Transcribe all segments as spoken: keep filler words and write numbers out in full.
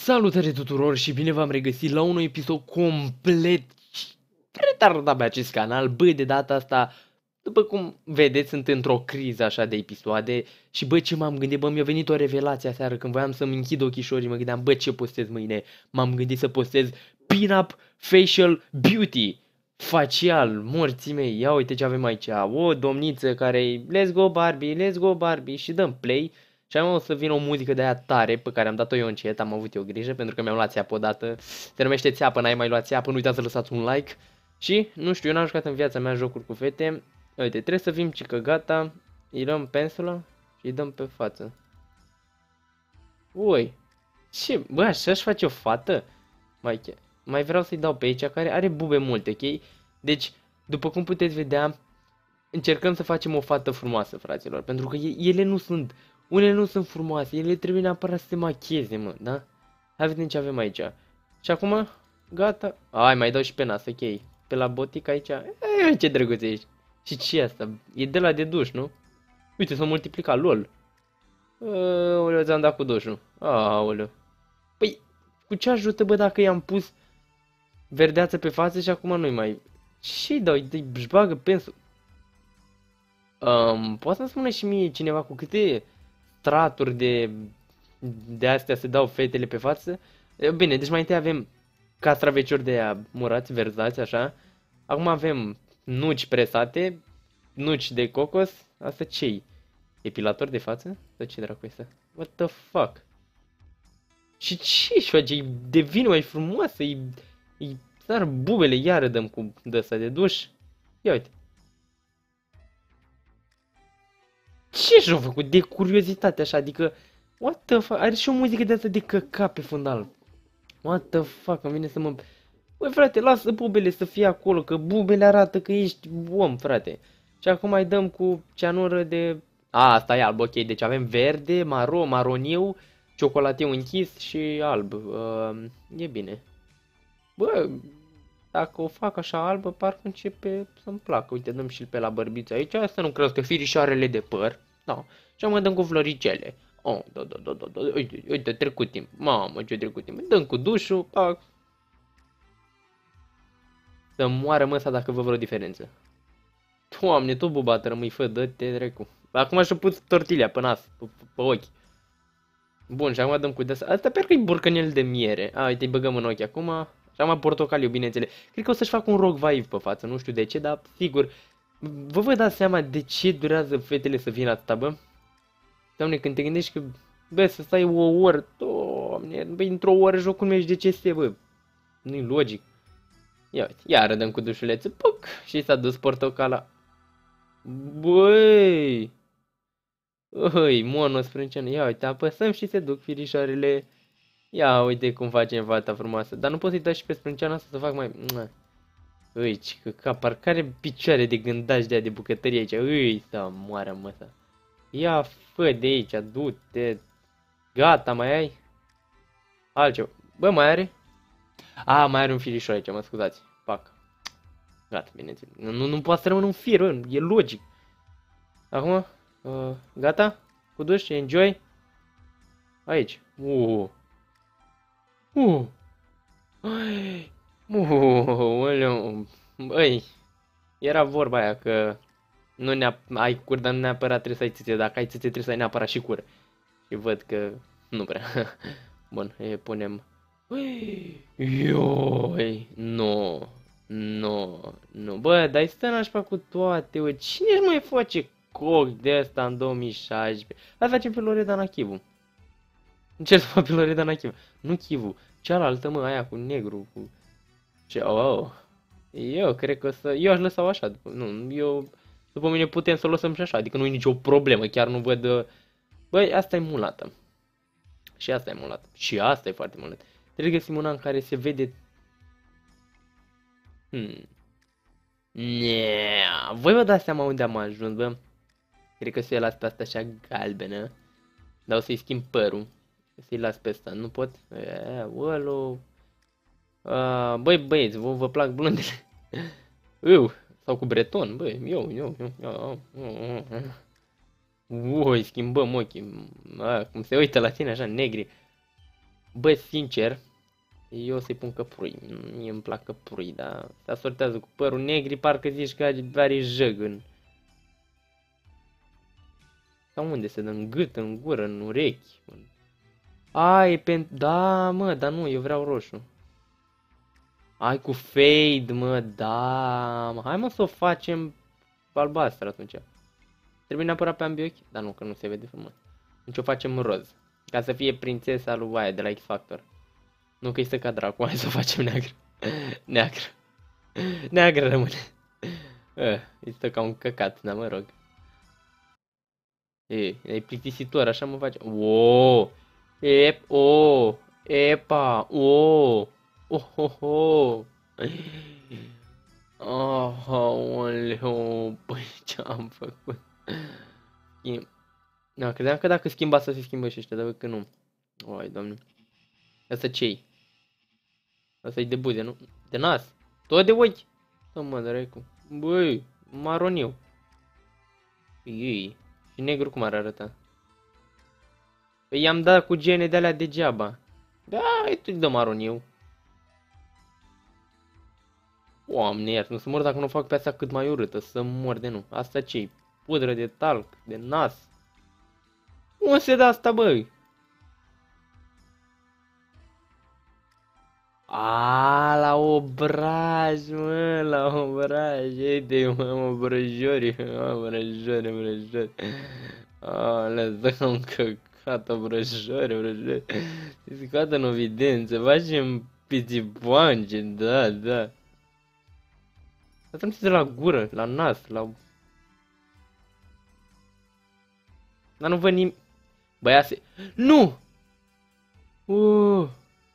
Salutare tuturor și bine v-am regăsit la un episod complet retardat pe acest canal. Bă, de data asta, după cum vedeți, sunt într-o criză așa de episoade și bă, ce m-am gândit, bă, mi-a venit o revelație aseară când voiam să-mi închid ochișorii, mă gândeam, bă, ce postez mâine? M-am gândit să postez pin-up facial beauty. Facial, morții mei, ia uite ce avem aici, o domniță care let's go Barbie, let's go Barbie și dăm play. Și am o să vină o muzică de aia tare pe care am dat-o eu încet, am avut eu grijă pentru că mi-am luat țeapă odată. Se numește țeapă, n-ai mai luat țeapă, nu uitați să lăsați un like. Și, nu știu, eu n-am jucat în viața mea jocuri cu fete. Uite, trebuie să fim cică gata, îi dăm pensula și îi dăm pe față. Ui, ce, bă, așa-și face o fată? Mai, mai vreau să-i dau pe aici, care are bube multe, ok? Deci, după cum puteți vedea, încercăm să facem o fată frumoasă, fraților, pentru că ele nu sunt... Unele nu sunt frumoase, ele trebuie neapărat să se machieze, mă, da? Hai vedem ce avem aici. Și acum, gata. Ai, mai dau și pe nas, ok. Pe la botic aici. Ei, ce drăguț ești. Și ce e asta? E de la de duș, nu? Uite, s-a multiplicat, lol. Aoleu, ți-am dat cu dușul. Aoleu. Păi, cu ce ajută, bă, dacă i-am pus verdeață pe față și acum nu-i mai... Ce-i dau? Îi bagă pensul. Um, poate să-mi spune și mie cineva cu câte straturi de, de astea se dau fetele pe față? Bine, deci mai întâi avem castraveciori de aia murați, verzați, așa. Acum avem nuci presate, nuci de cocos. Asta ce-i? Epilator de față? Sau ce dracu este? What the fuck? Și ce își face? Îi devine mai frumoasă, îi, îi sar bubele, iară dăm cu dăsta de duș. Ia uite. Ce și-a făcut de curiozitate așa, adică, what the fuck, are și o muzică de asta de căcat pe fundal. What the fuck, îmi vine să mă... Băi frate, lasă bubele să fie acolo, că bubele arată că ești om, frate. Și acum mai dăm cu ceanură de... A, asta e alb, ok, deci avem verde, maro, maroniu, ciocolatiu închis și alb. Uh, e bine. Bă, dacă o fac așa albă, parcă începe să-mi placă. Uite, dăm și pe la bărbiță aici, să nu crească firișoarele de păr. Da. Și acum dăm cu floricele. Oh, da, da, da, da, da. Uite, uite, trecut timp. Mamă, ce trecut timp. Dăm cu dușul, pac. Să moară măsa dacă vă vreo diferență. Doamne, tot bubată rămâi, fă, dă-te drecu. Acum și-o pus tortilia pe nas, pe, pe, pe ochi. Bun, și acum dăm cu de-asta. Asta parcă e borcanel de miere. A, uite, îi băgăm în ochi acum. Și acum portocaliu, bineînțeles. Cred că o să-și fac un rog vaiv pe față, nu știu de ce, dar sigur. Vă vă dați seama de ce durează fetele să vină atâta, bă? Doamne, când te gândești că, bă, să stai o oră, doamne, bă, într-o oră jocul meu de C S, bă. Nu-i logic. Ia uite, iară dăm cu dușulețe, puc, și s-a dus portocala. Băi! Oi, mono sprânceană, ia uite, apăsăm și se duc firișoarele. Ia uite cum facem fata frumoasă, dar nu pot să-i dau și pe sprânceana asta să fac mai... Ui, că ca parcă are picioare de gândaș de-aia de bucătărie aici, ui, să moară măsa. Ia, fă de aici, du-te. Gata, mai ai? Altceva. Bă, mai are? A, mai are un firișor aici, mă scuzați. Pac. Gata, bineînțeles. Nu, nu, nu poate să rămână un fir, bă, e logic. Acum, uh, gata? Cu duș, enjoy? Aici. Uh. Uh. Uh. Băi, era vorba aia că nu ne ai cur, dar nu neapărat trebuie să ai țâțe, dacă ai țâțe trebuie să ai neapărat și cur. Și văd că nu prea. Bun, e, punem... Ioi, nu, nu, nu, bă, dar stă nașpa cu toate, bă, cine își mai face coc de asta în două mii șaisprezece? Hai facem pe Loredana Chivu. Ce să fac pe Loredana Chivu? Nu Chivu, cealaltă, mă, aia cu negru, cu... Ce, oh, eu cred că să, eu aș lăsa-o așa, nu, eu, după mine putem să o lăsăm și așa, adică nu e nicio problemă, chiar nu văd, băi, asta e mulată. Și asta e mulată, și asta e foarte mulată. Trebuie găsim una în care se vede... Hmm. Nea. Voi vă dați seama unde am ajuns, bă? Cred că să-i las pe asta așa galbenă. Dar o să-i schimb părul. Să-i las pe asta, nu pot? Olo. Băi, băieți, vă, vă plac blondele? Eu, sau cu breton, băi, eu, eu, eu, eu. Ui, schimbăm ochii. A, cum se uită la tine așa, negri. Bă, sincer, eu o să-i pun căprui. Mie îmi plac căprui, dar se asortează cu părul negri, parcă zici că are jăg în... Sau unde se dă? În gât, în gură, în urechi. Ai, pentru... Da, mă, dar nu, eu vreau roșu. Ai cu fade, mă, da. Mă. Hai, mă, să o facem albastră atunci. Trebuie neapărat pe ambii ochi? Dar nu, că nu se vede frumos. Deci o facem roz. Ca să fie prințesa lui aia de la X Factor. Nu că-i să ca dracu, hai să o facem neagră. Neagră. Neagră rămâne. Uh, este ca un căcat, dar mă rog. E, e plictisitor, așa mă face. Wow! Ep, o, epa, o, oh, oh, oh. Oh, aoleu, băi, ce-am făcut? Schimb. Da, credeam că dacă schimba să se schimbă și ăștia, dar că nu. Oi, doamne. Asta ce-i? Asta e de buze, nu? De nas. Tot de ochi. Da, mă, dracu. Băi, maroniu. Ei. Și negru cum ar arăta? Păi i-am dat cu gene de alea degeaba. Da, hai tu-i dă maroniu. Oamne, iar nu să mor dacă nu fac pe asta cât mai urâtă, să mor de nu. Asta ce-i? Pudră de talc, de nas. Unde se dă asta, băi? A, la obraj, mă, la obraj. Uite, mă, obrăjori, obrăjori, obrăjori. A, le dă un căcat, obrăjori, obrăjori. Se scoată în evidență, facem pitipoange, da, da. Asta nu se dă la gură, la nas, la... Dar nu văd nimic. Băia se... Nu! Uh!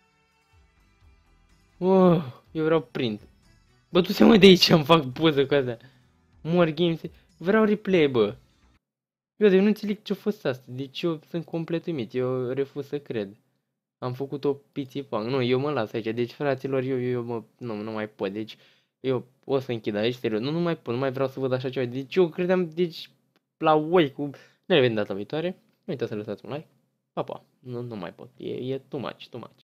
Uh! Eu vreau print. Bă, tu se-mă de aici, îmi fac poză cu asta. Mor games. Vreau replay, bă. Eu, eu nu înțeleg ce-a fost asta. Deci eu sunt complet uimit. Eu refuz să cred. Am făcut o pizzi-pang. Nu, eu mă las aici. Deci, fraților, eu, eu, eu mă... Nu, nu mai pot. Deci, eu o să închid aici, serios. Nu, nu mai pot. Nu mai vreau să văd așa ceva. Deci, eu credeam, deci, la oi cu... Ne revedem data viitoare. Nu uitați să lăsați un like. Pa, pa. Nu, nu mai pot. E, e too much, too much.